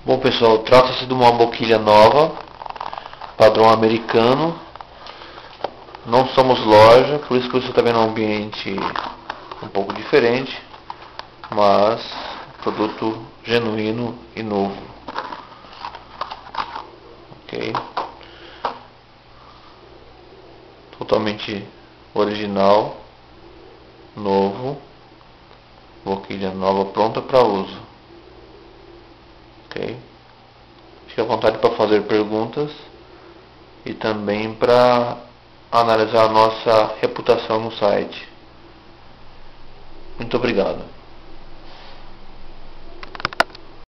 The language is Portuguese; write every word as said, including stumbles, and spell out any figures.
Bom pessoal, trata-se de uma boquilha nova, padrão americano. Não somos loja, por isso que você está vendo um ambiente um pouco diferente, mas produto genuíno e novo. Ok? Totalmente original, novo, boquilha nova pronta para uso. Ok? Fique à vontade para fazer perguntas e também para analisar a nossa reputação no site. Muito obrigado.